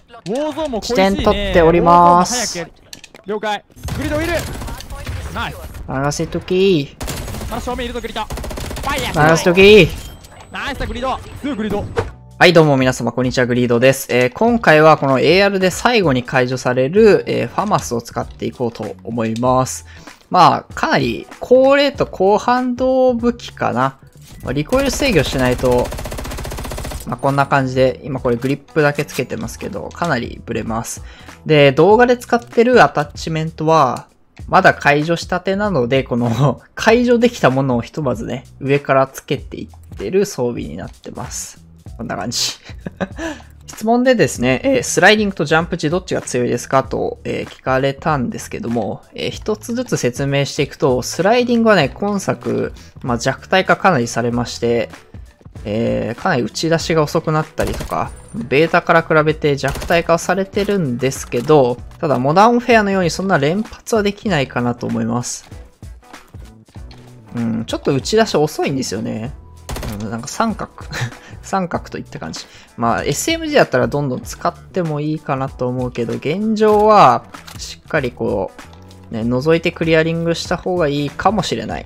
ウォーゾーンも起点取っております。 了解。グリドいる。ナイス。 流せとき。 まだ正面いるぞグリド。ファイヤ流せとき。 ナイスだグリド。すぐグリド。 はい、どうも皆様、こんにちは、グリードです。今回はこの AR で最後に解除される、ファマスを使っていこうと思います。まあ、かなり高レート高反動武器かな。リコイル制御しないと、まあ、こんな感じで、今これグリップだけつけてますけど、かなりブレます。で、動画で使ってるアタッチメントは、まだ解除したてなので、この解除できたものをひとまずね、上からつけていってる装備になってます。こんな感じ。質問でですね、スライディングとジャンプ値どっちが強いですかと、聞かれたんですけども、一つずつ説明していくと、スライディングはね、今作、まあ、弱体化かなりされまして、かなり打ち出しが遅くなったりとか、ベータから比べて弱体化はされてるんですけど、ただモダンフェアのようにそんな連発はできないかなと思います。ちょっと打ち出し遅いんですよね。なんか三角三角といった感じ。まあ SMG だったらどんどん使ってもいいかなと思うけど、現状はしっかりこう、ね、覗いてクリアリングした方がいいかもしれない。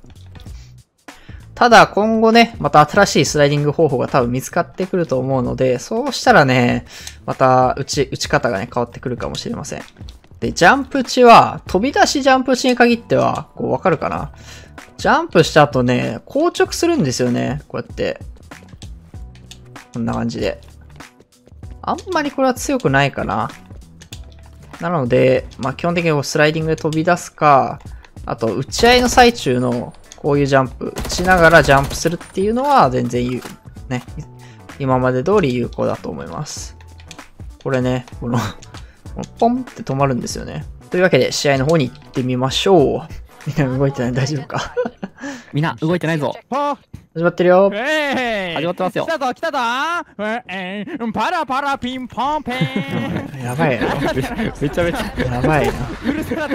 ただ今後ね、また新しいスライディング方法が多分見つかってくると思うので、そうしたらね、また打ち方がね、変わってくるかもしれません。で、ジャンプ値は、飛び出しジャンプ値に限っては、こうわかるかな？ジャンプした後ね、硬直するんですよね。こうやって。こんな感じで。あんまりこれは強くないかな。なので、まあ基本的にスライディングで飛び出すか、あと打ち合いの最中のこういうジャンプ、打ちながらジャンプするっていうのは全然ね、今まで通り有効だと思います。これね、このポンって止まるんですよね。というわけで試合の方に行ってみましょう。みんな動いてない？大丈夫か？ みんな動いてないぞ。 始まってるよ。 始まってますよ。 来たぞ来たぞ。パラパラピンポンペン。 やばいな。 めちゃめちゃやばいな。 うるせえなって。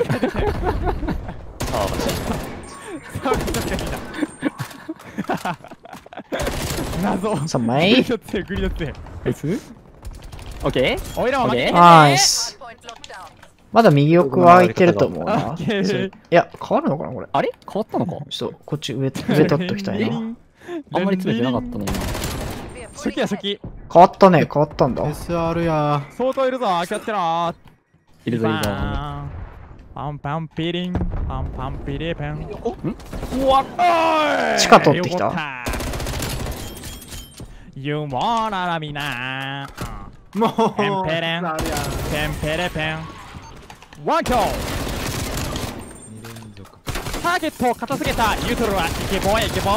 謎。 さあ、前。 グリドってグリドって。 ナイス。オッケー。 おいらも負けてね。 ナイス。まだ右奥は空いてると思うな。いや、変わるのかなこれ。 あれ変わったのか？ ちょっと、こっち上取っときたいな。 あんまり詰めてなかったのに。 初期や初期。 変わったね、変わったんだ。 SR や。 相当いるぞ、気をつけろ。 いるぞいるぞ。 パンパンピリン、パンパンピリペン。 うわっ、地下取ってきた。 ユーモーならみな。 もう。 ペンペレン、ペンペレペン。ワンキョー。ターゲットを片付けたユートルはイケボーイケボ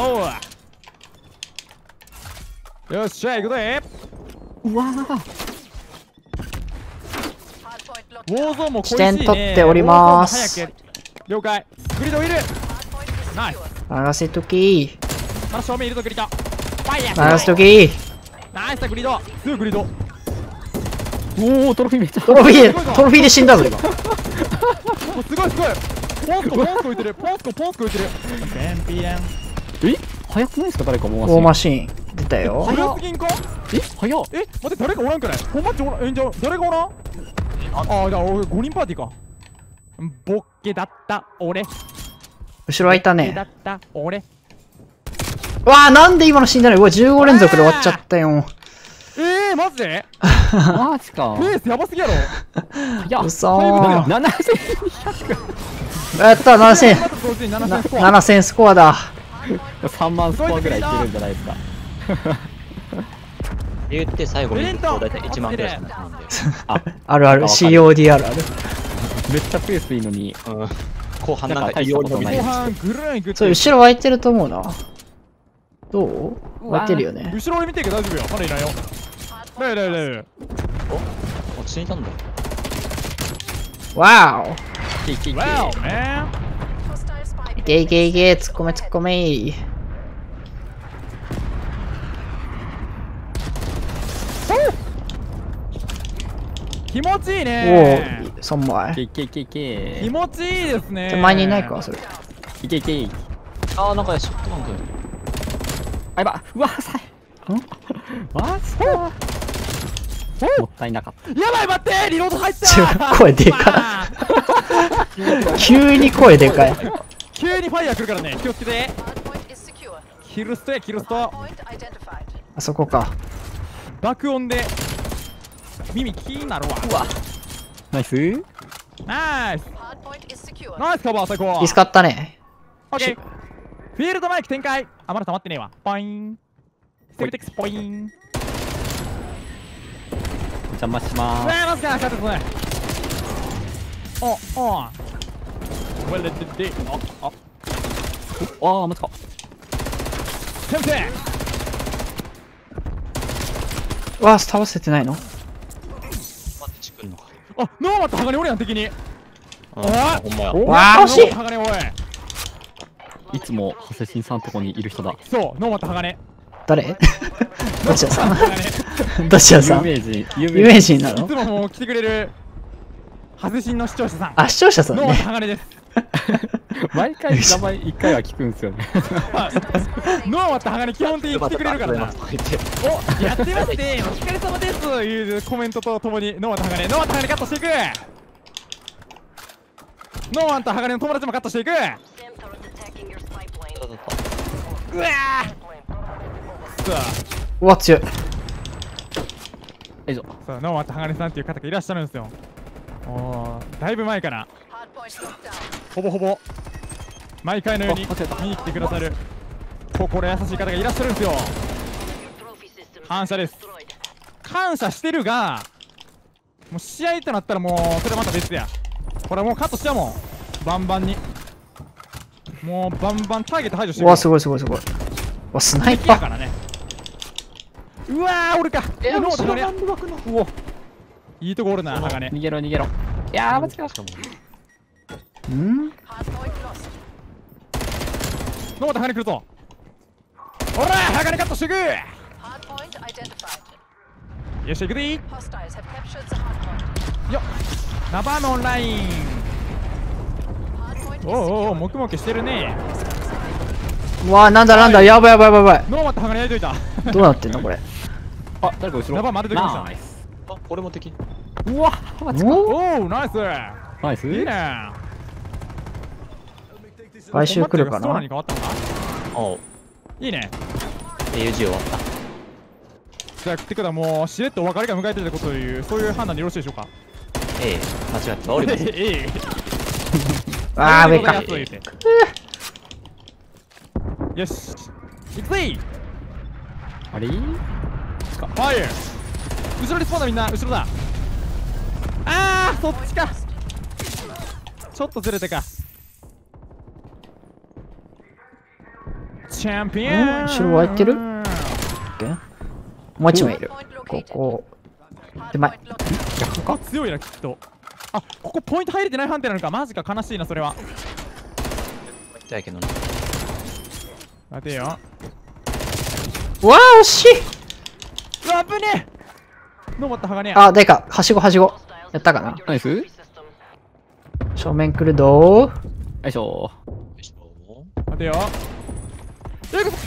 ー。よっしゃ行くぜ。 うわー。 ウォーゾーンも起点取っております。 了解。グリドいる。ナイス。 流せとき。 まだ正面いるぞグリド。ファイヤ流せとき。 ナイスだグリド。すぐグリド。 おお、トロフィーめっちゃ。 トロフィーで死んだぞ今。 すごいすごい。ポンスコ浮いてる。ポンスコ浮いてる。ペンピレン。 え、早くないですか誰かもう。 大マシーン出たよ。 早すぎんか？ え、早っ。 え、待って誰かおらんくない？ほんまちおらん。じゃ誰がおらん？あ、じゃあ俺5人パーティーか。ボッケだった俺。 後ろ空いたね。 だった俺。 わあ、なんで今の死んだの？うわ、15連続で終わっちゃったよ。 マジで？ マジか。 ペースやばすぎやろ。 いや、 うそー。 7200。 やった7000。7000スコアだ。 3万スコアぐらいいってるんじゃないですか。 言って最後にだいたい1万ぐらいしかなんで。 あるある、COD あるある。 めっちゃペースいいのに。 後半なんか大したことない。 そう、後ろ空いてると思うな。どう？空いてるよね。 後ろ俺見てるけど大丈夫よ。まだいないよ。大丈夫。 お、死んだんだ。 わーお。 いけいけ。 いけいけいけ、突っ込め突っ込め。 気持ちいいね。 おお、3枚。 いけいけいけ。 気持ちいいですね。 手前にいないか、それ。 いけいけ。 あー、なんかショットガンくん。 あ、やば。うわ、さい。マジか。 もったいなかった。 やばい待ってリロード入ったちょ声でかい。急に声でかい。 急にファイヤー来るからね気をつけて。 Hardpoint is secure. キルストやキルスト Point identified. あそこか。 爆音で耳キーになるわ。 ナイス。 ナイス Hardpoint is secure. ナイスカバー最高。 見つかったね。 オッケー。フィールドマイク展開。あまだ溜まってねえわ。ポイン。ステルテックスポイン。 お邪魔しまうわーマジか勝てたね。おウェルデッデあす。ああ、マジか。 先生わあ、倒せてないの？ 待ってチクんのか。 あノーマット鋼おるやん敵に。 あほんまや。 わあ、惜しい。 鋼おい。 いつもハセシンさんとこにいる人だ。 そうノーマット鋼。 誰？どちらさ鋼ん？どちらさん？ 有名人、有有名人ないの？ つももう来てくれるハズシンの視聴者さん。 あ、視聴者さんノーマットね。 鋼です。 毎回名前一回は聞くんですよね。 ノーマット鋼基本的に来てくれるからな。おやってましてお疲れ様ですというコメントとともにノーマット鋼ノーマット鋼カットしていく。ノーマット鋼の友達もカットしていく。うわーさうわ、強い。 よいしょ。 あノーマット鋼さんっていう方がいらっしゃるんですよ。おーだいぶ前から Hardpoint locked down. ほぼほぼ毎回のようにあ間違えた見に来てくださる心優しい方がいらっしゃるんですよ。感謝です。感謝してるがもう試合となったらもうそれまた別や。これもうカットしちゃうもんバンバンに。もうバンバンターゲット排除してる。 うわ、すごいすごいすごい。うわ、スナイパー。 敵やからね。うわー俺か。ノーマット鋼うおいいとこおるな鋼。 逃げろ逃げろ。いやー、マジか。 ん？ Hardpoint lost. ノーマット鋼来るぞ。ほら鋼カットしていく。 Hardpoint identified. よし行くでいい Hostiles have captured the hardpoint. よっナバーのオンライン。 Hardpoint is おうおうおう secure. モクモクしてるね。 うわ、なんだなんだ、やばいやばいやばいやノーマット鋼焼いといた。 ばい。どうなってんのこれ。 あ、誰か後ろ。 やばい丸出てきましたナイス。 あこれも敵。 うわ、マジか。 お？ おおナイスナイス。 いいね。 回収来るかな？ ストーナーに変わったのか。 おういいね。 AUG 終わった。 じゃあってことはもうしれっとお別れが迎えてることというそういう判断でよろしいでしょうか。 ええ間違ってた。おります。 ええあー、上か。 よし行くぜ。 あれ？ ファイヤー後ろにスポーンだみんな後ろだ。あーそっちか。ちょっとずれてか。チャンピオン後ろ空いてる？もう一枚いる。 Point こ located. こ。手前。 Hardpoint locked. 逆か強いなきっと。あここポイント入れてない判定なのか。マジか悲しいなそれは。 痛いけどな。 待てよ。 うわー、惜しい。 うわ危ねえ。ノーマット鋼や。 あ、誰か、はしごはしご。やったかな？ ナイス。よ正面来るどー。 いしょ。 よいしょ待てよ。行くぞ。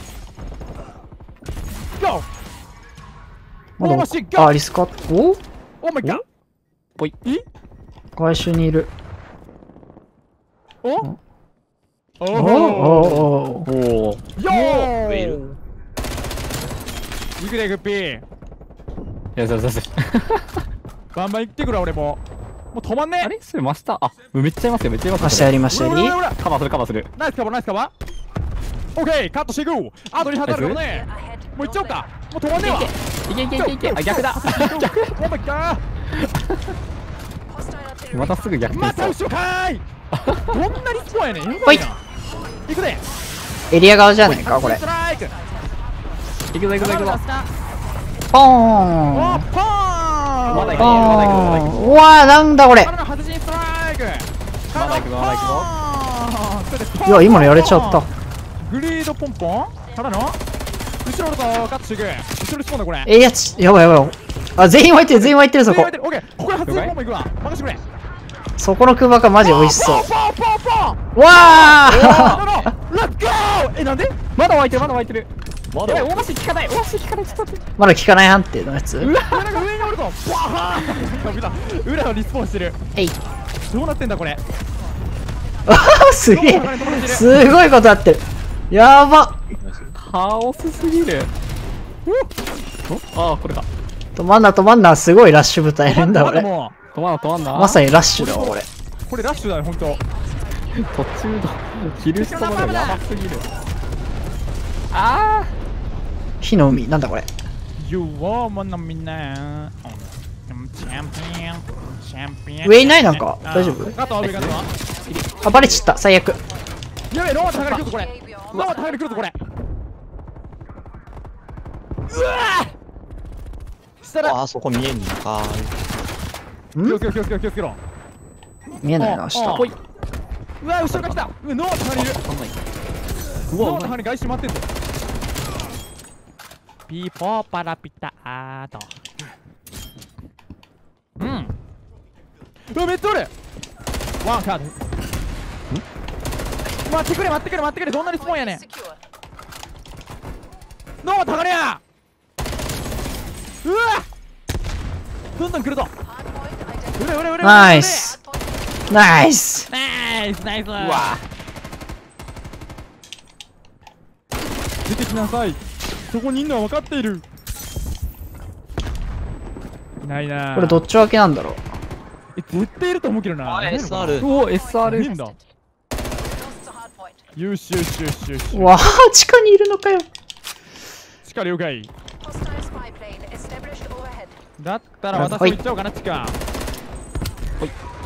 ゴー。 まもうマシンゴー。 あ、リスカット。お？ オーマイガー。 ぽい。 回収にいる。 おおおおおおー。 おお。 よーウェイル行くでグッピー。 よしよしよし。 バンバン行ってくるわ俺も。もう止まんねえ。 あれそれ真下。あ、めっちゃいますよ、めっちゃいますよ。 ましたやりましたやり。 うわうわうわカバーするカバーする。 ナイスカバーナイスカバー。オッケーカットしていく。あと2発あるからね。 Ahead. もう行っちゃおうか。もう止まんねえわ。 いけいけいけいけ。あ、逆だ。 オーマイガー。 Hostile artillery. またすぐ逆ま転しそう。 た後ろかーい。どんなリスポやねん。やほいばいな。行くで。 エリア側じゃないか、これス。トライク。 いくぞいくぞいくぞ。 ポーおン。 ーポーン。 まだ行くポまだ行くまだ行くーン。うわー、なんだこれ。 まだの外しにストライク。 まだ行くまだ行くぞ。 くぞ。 いや、今のやれちゃった。 グリードポンポンからの後ろのとカットしていく。後ろにスポンだこれ。 やつ、やばいやばい。あ、全員湧いてる、全員湧いてる、そこ。 オッケー。ここで初ポンポンいくわ。任せてくれ。 そこの空爆がマジ美味しそう。 ポンポンポンポン。 わーレッツゴー。なんで？ まだ湧いてるまだ湧いてる。 まやばい、 だ大橋効かない、大橋効かない、ちょっと待って。 まだ効かない判定のやつ。 うわ、なんか上におるぞ。わあ、見た。裏のリスポーンしてる。 えい。 どうなってんだこれ。 あーすげえ。すごいことやってる。やば。 カオスすぎる。ああ、これか。 止まんな止まんな。すごいラッシュ部隊いるんだ俺。 も止まんな、止まんな。 まさにラッシュだわ俺。 うこれラッシュだよ、ほんと。 途中のキルストがやばすぎる。あ火の海。なんだこれ。 You are one of me now. チャンピオン。チャンピオン。 上いないなんか大丈夫？ あとは上がとは。 あ、バレちった。最悪。 やべえ、ローマ高に来るぞこれ。ローマ高に来るぞこれ。うわーしたらあそこ見えんのか気をつけろ気をつけろ気をつけろ。 見えないな、下。 ほい。うわ、後ろが来た。ノー高にいる。ノー高に外周回ってんぞ。ピーポーパラピターと。うん。うわ、めっちゃおる。ワンカード。待ってくれ待ってくれ待ってくれ、どんなにスポーンやねん。 Secure. ノー高にや。うわどんどん来るぞ。 Hardpoint うれうれうれ。 ナイス。 identified. ナイス。 ナイスナイス。うわ出てきなさい。そこにいんのは分かっている。いないな。 これどっち分けなんだろう。 絶対いると思うけどな。 あいないのかな SR おお、 いね SR。 えんだ。 Lost the hardpoint. よしよしよしよし。 うわあ、地下にいるのかよ。 地下了解。 Hostile spy plane established overhead. だったら私も行っちゃおうかな、地下。 ほい。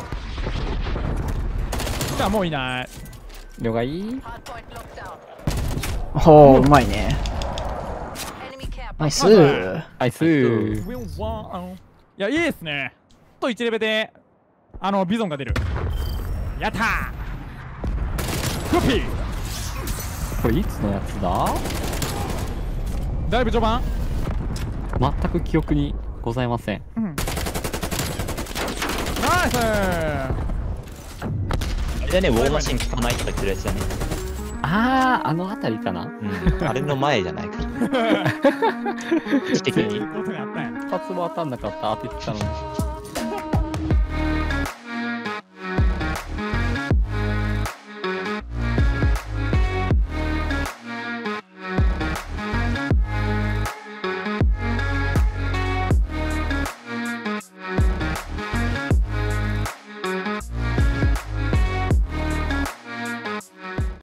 地下もういない。 了解。 Hardpoint locked down. ほう、うまいね。 Enemy care ナイス。 ナイス。 いや、いいですね。と1レベで、ビゾンが出る。やったーコピー。 これいつのやつだ？ だいぶ序盤。 全く記憶にございません。 ナイスあれだね、ウォーマシン効かないとか言ってるやつだね。 ああ、あの辺りかな。 うん、あれの前じゃないかな。知的に。 そういうことがあったんや。 一発も当たんなかった、当ててたのに。